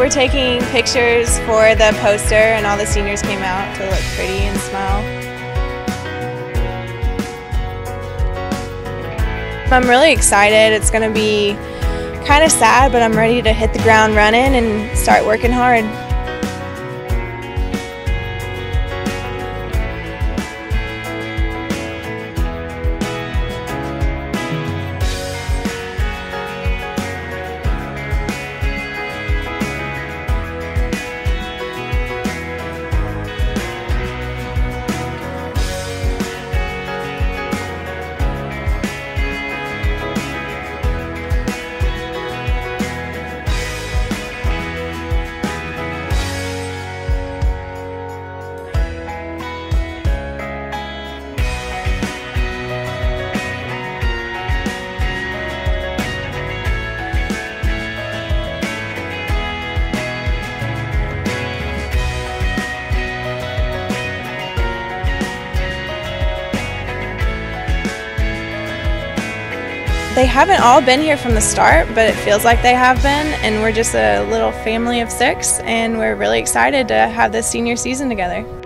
we're taking pictures for the poster, and all the seniors came out to look pretty and smile. I'm really excited. It's going to be kind of sad, but I'm ready to hit the ground running and start working hard. They haven't all been here from the start, but it feels like they have been, and we're just a little family of 6, and we're really excited to have this senior season together.